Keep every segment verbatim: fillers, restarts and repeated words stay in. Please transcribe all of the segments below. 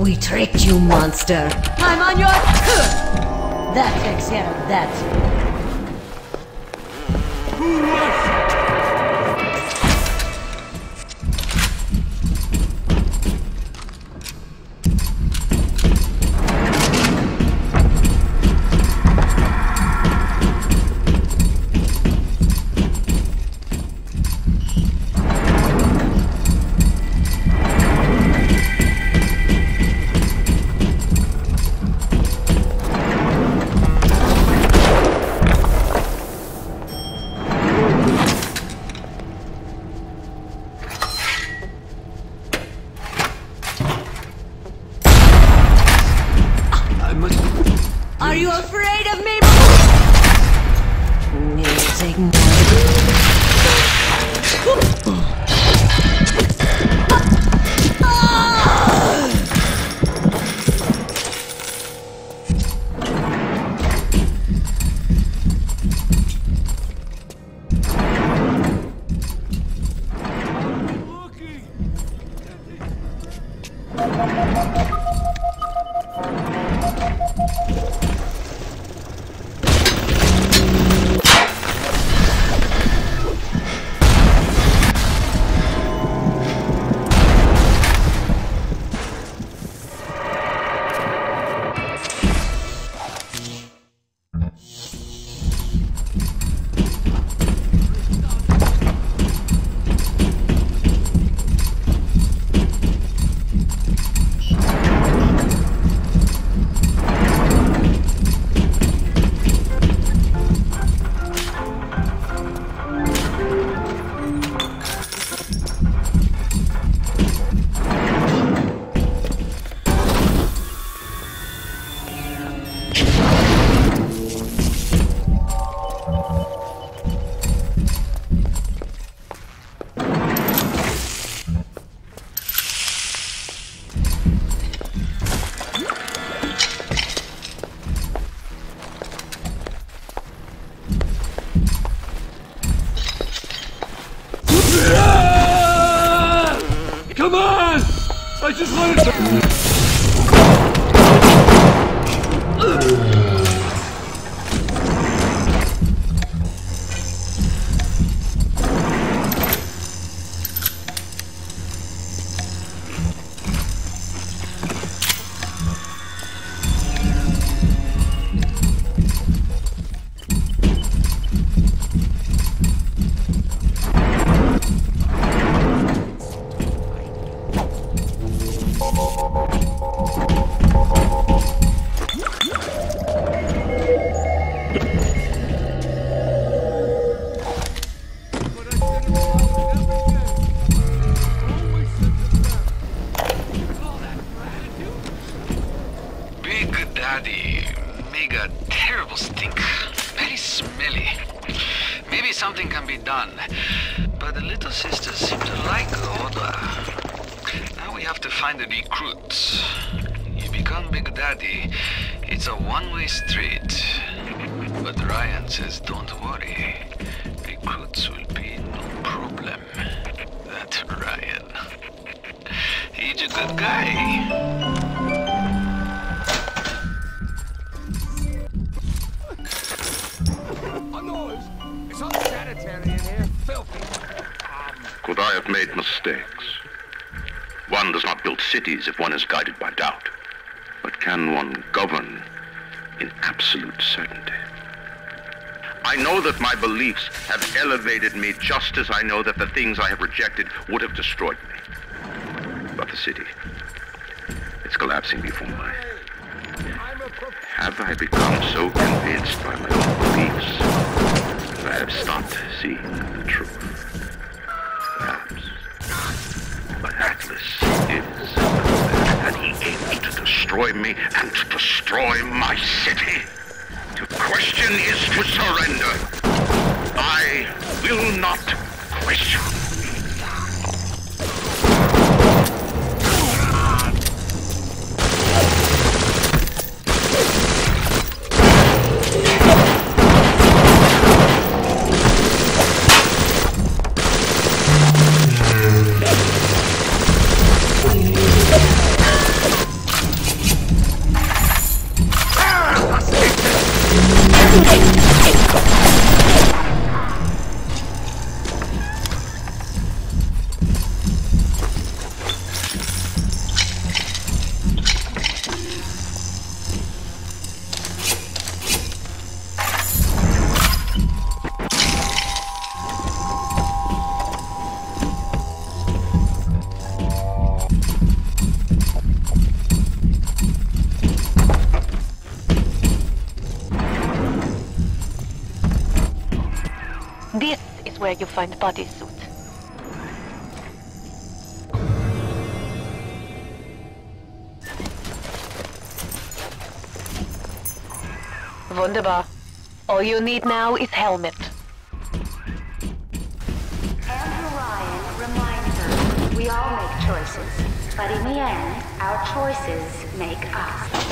We tricked you, monster. I'm on your turn. That takes care of that. Are you afraid of me? Take more. Come on! I just wanted to... Daddy, mega terrible stink. Very smelly. Maybe something can be done. But the little sisters seem to like the odor. Now we have to find the recruits. You become Big Daddy, it's a one-way street. But Ryan says don't worry. Recruits will be no problem. That Ryan. He's a good guy. It's unsanitary in here, filthy. Could I have made mistakes? One does not build cities if one is guided by doubt. But can one govern in absolute certainty? I know that my beliefs have elevated me just as I know that the things I have rejected would have destroyed me. But the city, it's collapsing before my eyes. Have I become so convinced by my own beliefs that I have stopped seeing the truth? Perhaps. But Atlas is, and he aims to destroy me and to destroy my city. To question is to surrender. I will not question. where you find bodysuit. Wunderbar. All you need now is helmet. Andrew Ryan reminds us we all make choices, but in the end, our choices make us.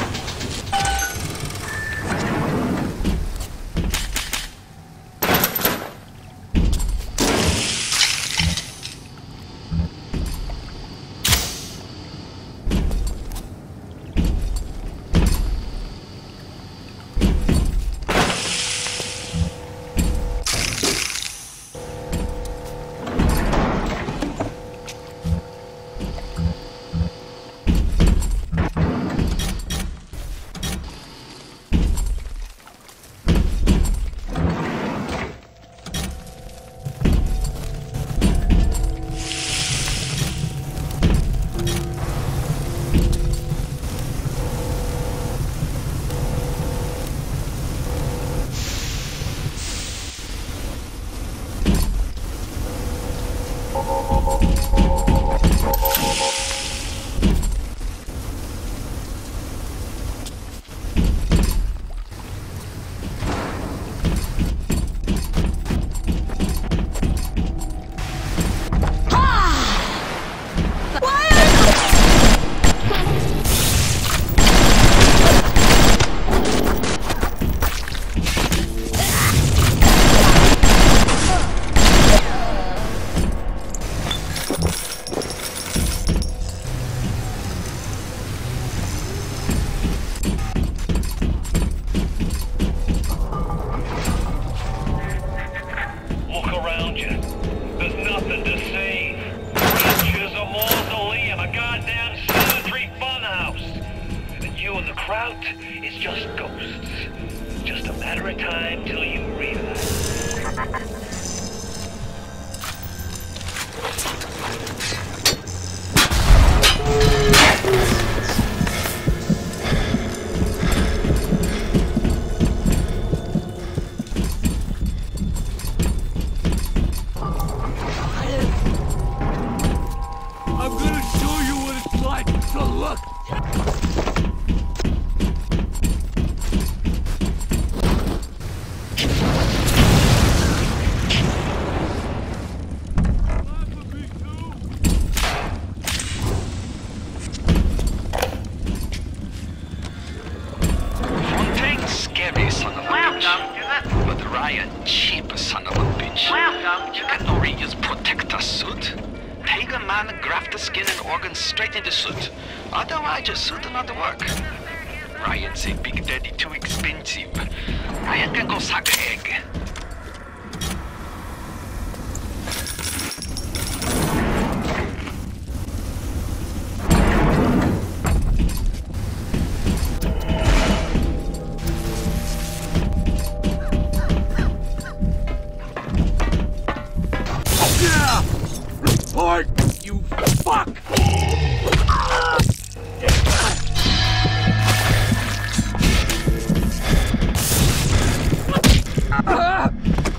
It's just ghosts. Just a matter of time till you realize. I'm gonna show you what it's like to look. Fontaine, scary son of a bitch. But Ryan, cheap son of a bitch. You got no reuse protector suit. Take a man, graft the skin and organs straight into suit. Otherwise, your suit will not work. Ryan say Big Daddy too expensive. Ryan can go suck an egg. Report, you fuck! Ah!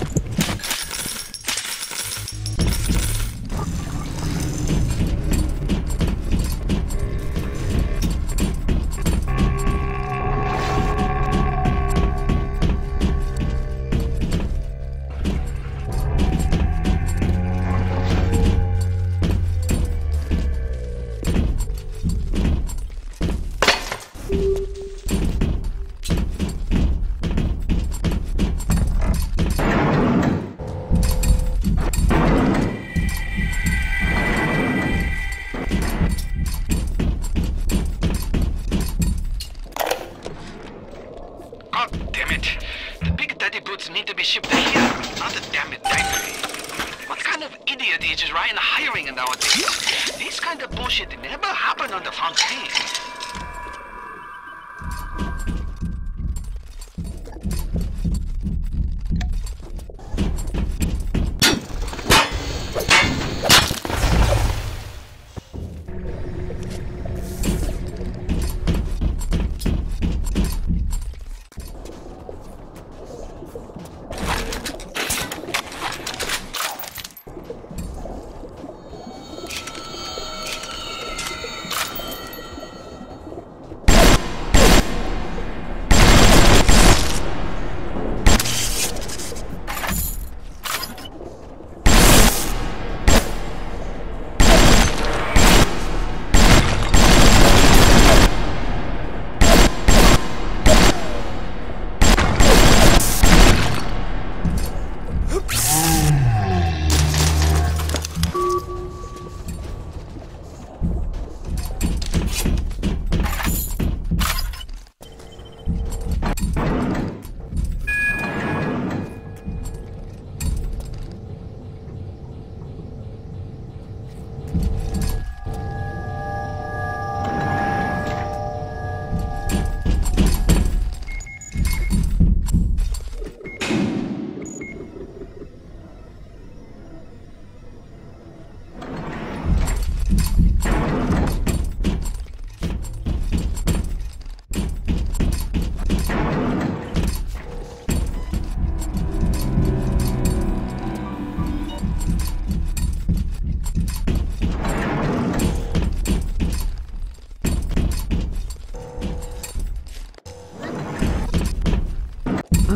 God damn it. The Big Daddy boots need to be shipped here, not the damn it diapery. What kind of idiot is Ryan hiring nowadays? This kind of bullshit never happened on the Fontaine.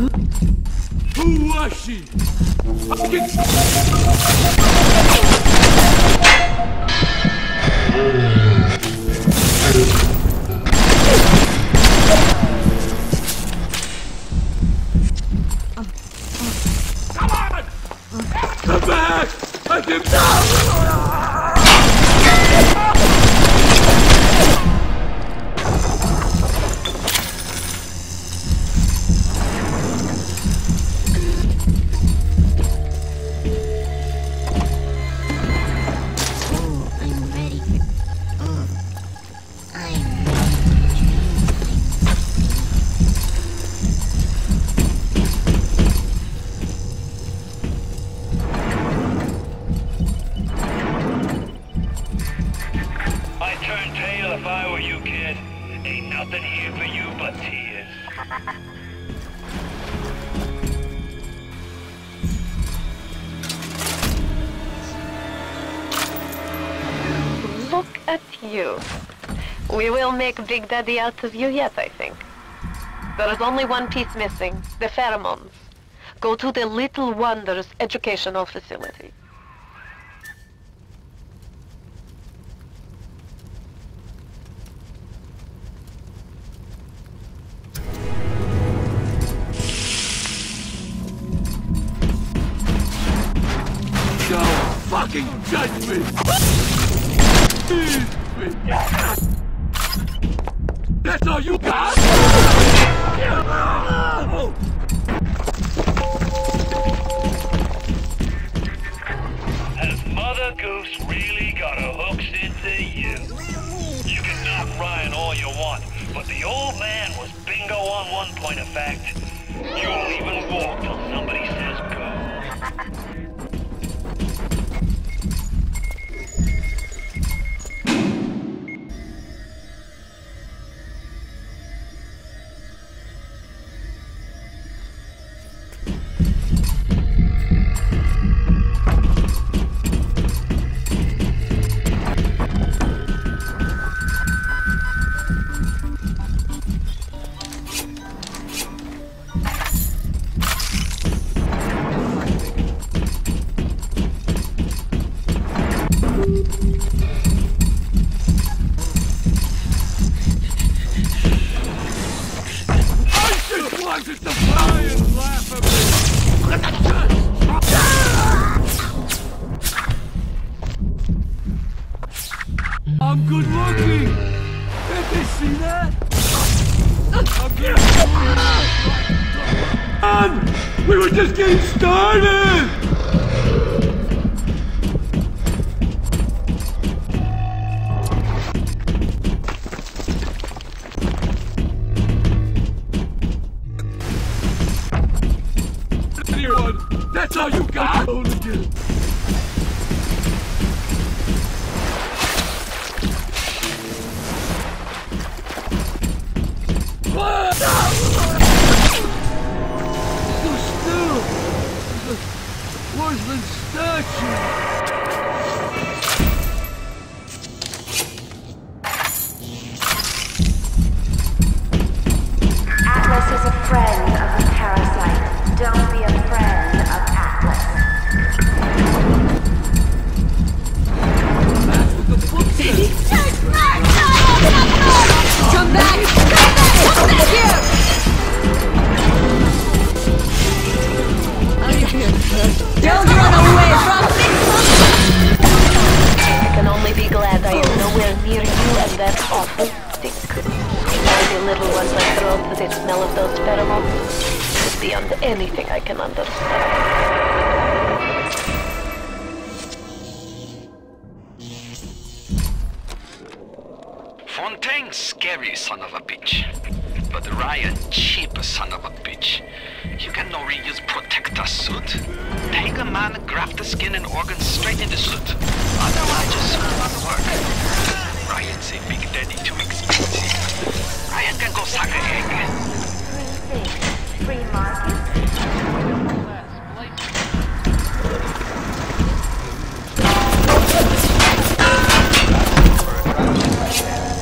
Who was she? Fucking Come on! Come back! I can If I were you, kid, ain't nothing here for you but tears. Look at you. We will make Big Daddy out of you yet, I think. There is only one piece missing, the pheromones. Go to the Little Wonders educational facility. fucking judge me! That's all you got? Has Mother Goose really got her hooks into you? You can knock Ryan all you want, but the old man was bingo on one point of fact. You won't even walk till somebody says go. I'm good looking! Did they see that? I'm good. We were just getting started! Anyone, that's all you got! Hooligan! Porcelain statue! Atlas is a friend of the parasite. Don't be a friend of Atlas. That's what the book says! Come back! Come back! Come back here! Don't run away from me! I can only be glad I am nowhere near you and that awful stink. Now the little ones are thrown to the smell of those pheromones. It's beyond anything I can understand. Fontaine, scary son of a bitch. But Ryan, cheap son of a bitch. You can no reuse protector suit. Take a man, graft the skin and organs straight in the suit. Otherwise, your suit won't work. Ryan say Big Daddy too expensive. Ryan can go suck an egg. Free market.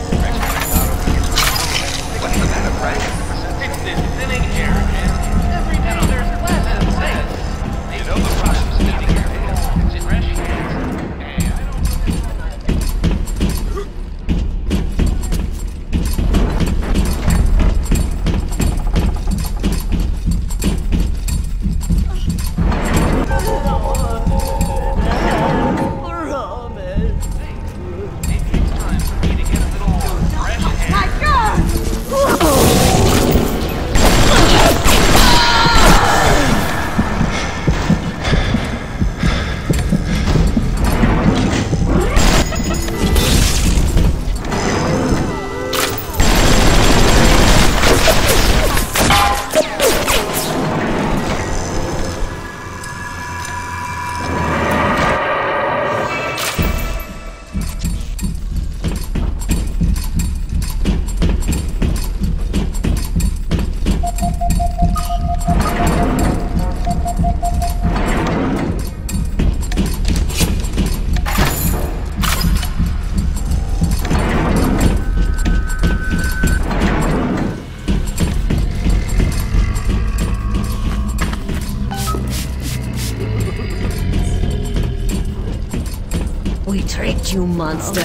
What's the matter, Frank? It's this thinning hair, man. Every got you, monster.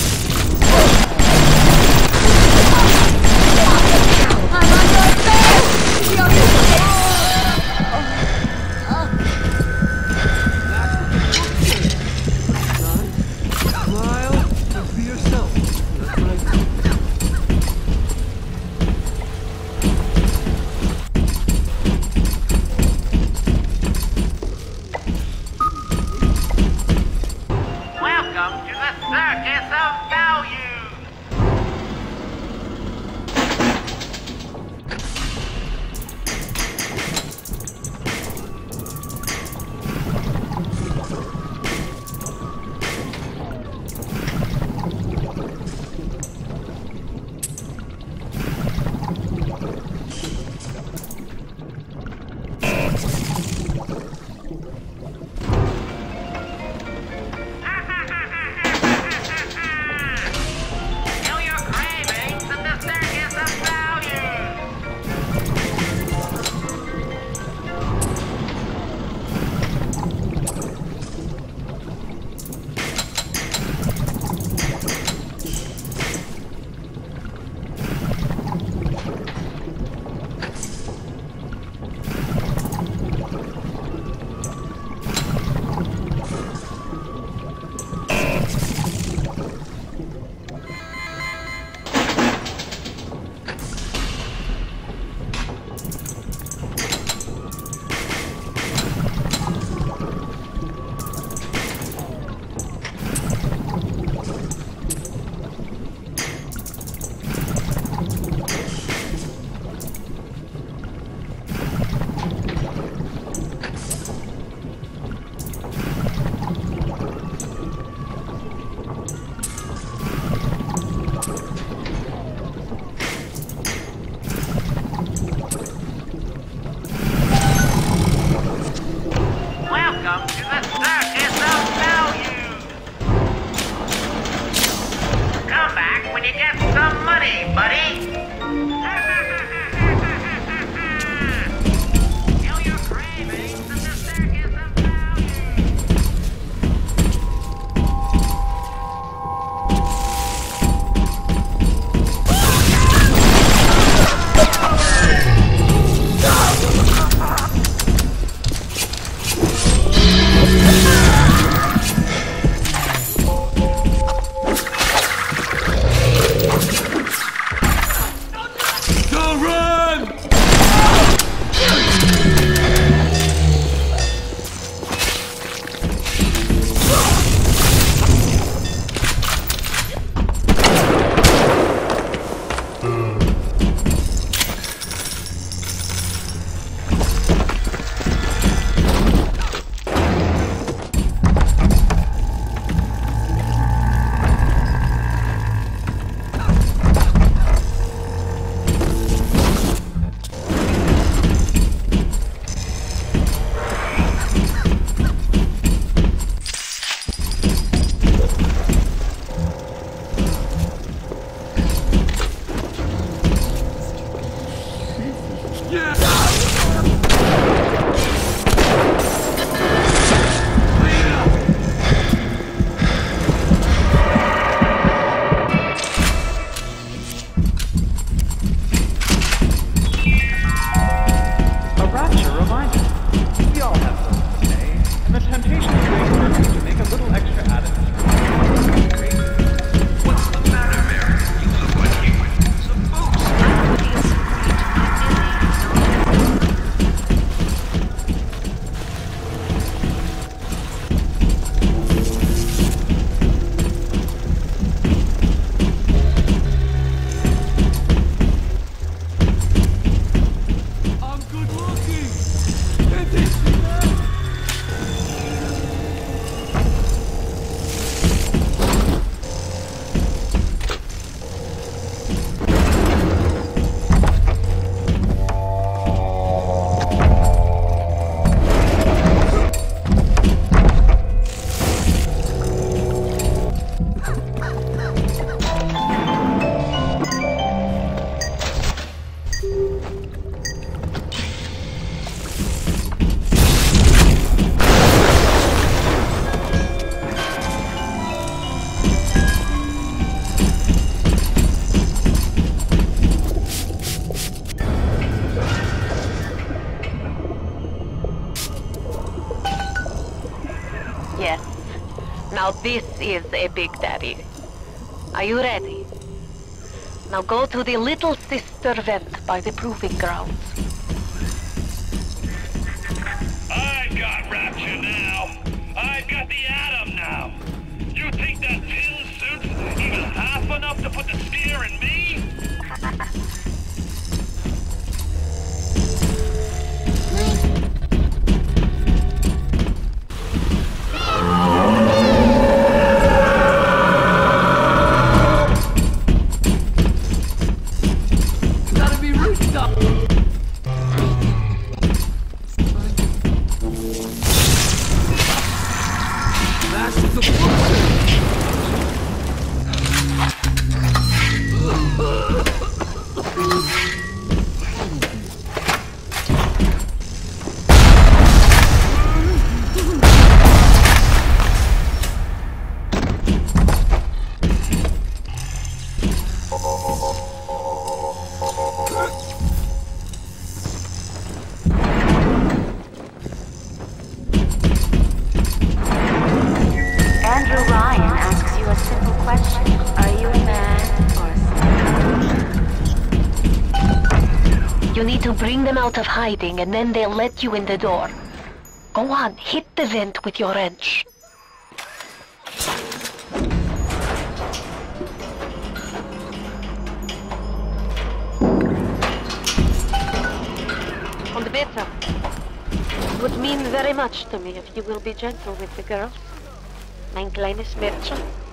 I'm on your face! Smile and be yourself. That's what I do. Welcome to the Circus of Value! Feel your cravings at the Circus of Value! Welcome to the Circus of Value! Come back when you get some money, buddy! Feel your cravings at the Circus of Value! Don't run! A rapture reminder. We all have something to say, and the temptation is great to make a little extra added. What's the matter, Mary? You look like you went some boots. I'm good looking. Can't they see that? This is a Big Daddy. Are you ready? Now go to the Little Sister vent by the proving grounds. I've got Rapture now. I've got the Atom now. You think that pill suit's even half enough to put the spear in me? Gotta be restocked. That's the bullshit. Andrew Ryan asks you a simple question. Are you a man or a snake? You need to bring them out of hiding and then they'll let you in the door. Go on, hit the vent with your wrench. Und bitte. It would mean very much to me if you will be gentle with the girls. Mein kleines Mädchen.